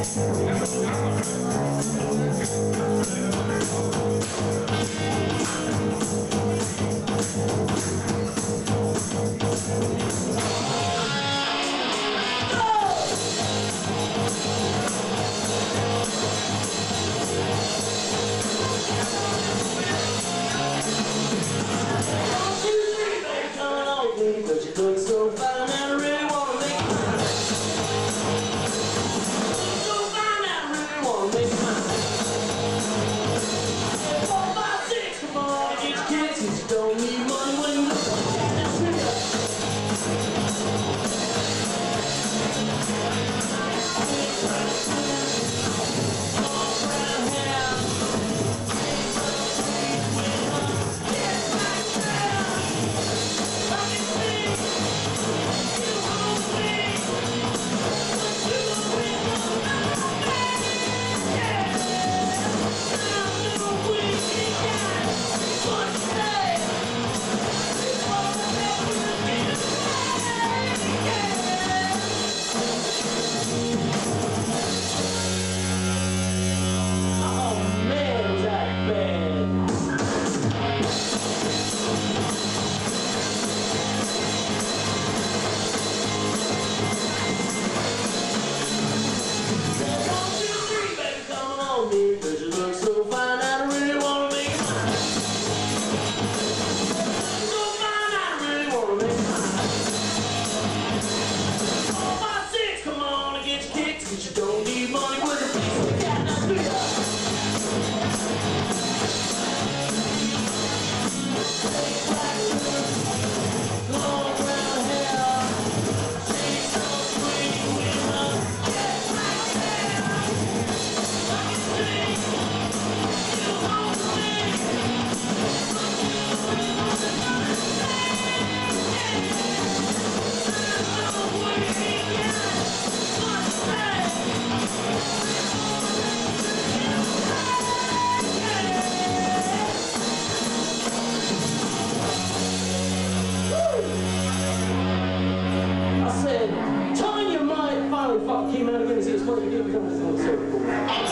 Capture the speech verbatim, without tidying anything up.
But you look so fine and I really wanna make you mine. So fine and I really wanna make you mine. Four, five, six, come on, get your kids, 'cause you don't need money when you look like that. That's real. All brown hair, she's so sweet with her. Yes, like that. I can see you hold me, but you will not make it. I know we got what to say. It's all that we're gonna say. Oh man, was that bad? One, two, three, baby, come on me, 'cause you look so fine and I really wanna make you mine. So fine and I really wanna make you mine. Four, five, six, come on and get your kicks, 'cause you don't need money with a piece of the cat. Now do ya? Long brown hair, she's so sweet with her. Yes, like that. I can see you hold me, but you will not say. I know we got what to say. It's all that I said, Tanya might finally fuck came out again and see it's funny to get become this little circle.